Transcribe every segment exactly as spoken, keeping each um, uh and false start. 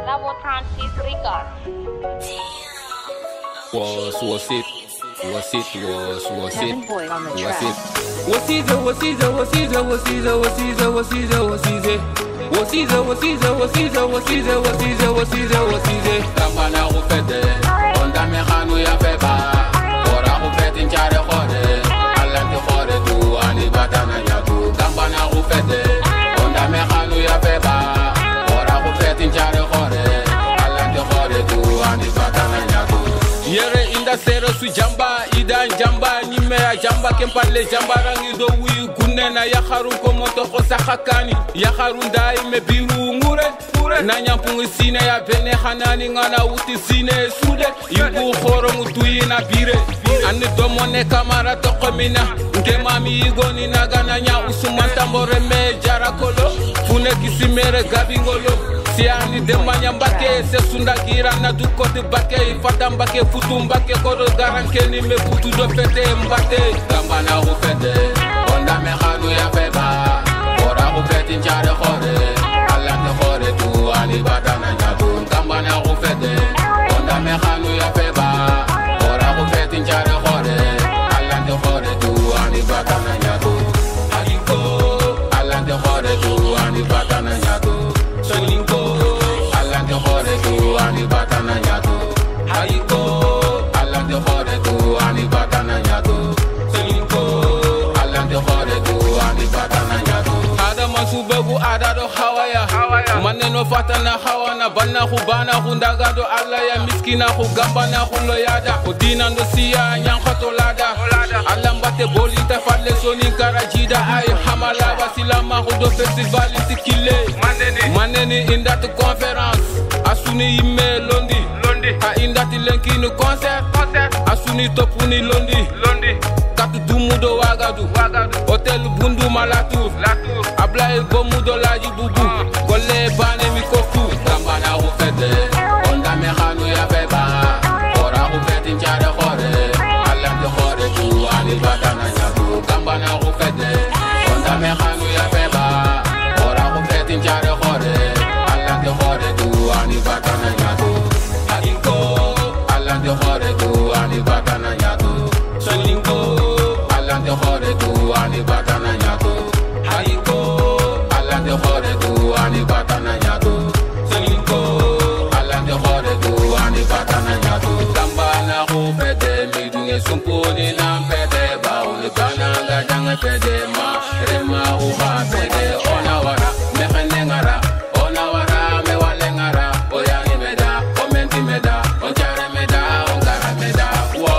Level Francis Record. Was was it? Was it? Was was it? Kevin Boyd on the Was track. it? Was it? Was it? Was it? Was it? Was it? Was it? Was it? Was it? Was it? Was it? Was it? Was it? Was it? Was it? Kambana ufete, onda mehanu ya feba, ora ufete nchare khore, alante khore tu ani batana nyatu. Kambana ufete, onda mehanu ya feba, ora ufete nchare khore, alante khore tu ani batana nyatu. Yere inda sero su jamba ida jamba nyime ya jamba kempalle jamba rangi do wi gunena ya kharun ko moto ko sakakani ya kharun dai me biru ngure na nyampungu sine ya bene hanani ngana uti sine sude yugo khoro mutu ina bire ane do mone kamara to komina nke mami igoni nagana nya usuma tambore me jarakolo fune kisimere gabingolo siani demanya mbake se sunda gira na du kote bake ifata mbake futu mbake kodo garanke ni me futu do fete mbate kambana u fete onda me khanu ya feba ora u fete njare khore ala te khore tu ani badana nyatu kambana u fete onda me khanu ya feba ora u fete njare khore ala te khore tu ani badana nyatu aliko ala te khore tu ani badana nyatu solingo alante khore tu ani batana nyatu aiko alante khore tu ani batana nyatu solingo alante khore tu ani batana nyatu ada masubebu ada do hawaya maneno fatana hawana banna khu bana khu ndaga do alla ya miskina khu gambana khu loyada ko dinando siya nyankhoto lada alla mbate bolita falle soni karajida ay hamala basilama khu do festival sikile manene in that conference asuni ime londi londi ha in that lenkini concert concert asuni topuni londi londi katu dumudo wagadu wagadu hotel bundu malatu latu ablay bomudo laji bubu golle bane mi kofu kambana u fete onda me khanu ya beba ora u fete njare khore alla de khore tu ani batana nyatu kambana u fete onda me khanu ya beba ora u fete njare khore alla de khore tu ani batana nyatu aliko alla de khore tu ani batana nyatu solingo alla de khore tu ani batana nyatu aliko alla de khore tu ani batana nyatu solingo alla de khore tu ani batana nyatu kambana u fete mi dunge sumpuni na fete ba uni bananga janga fete ma rema u ha fete ona wara mehene ngara ona wara me wale ngara oyani meda omenti meda onjare meda ongara meda wo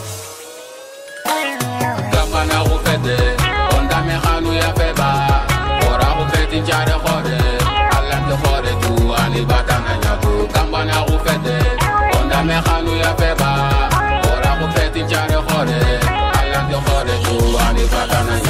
kambana u fete onda me khanu ya feba ora u fete njare khore alla de khore tu ani batana nyatu kambana u fete onda me khanu ya feba ora u fete njare khore alla de khore tu ani batana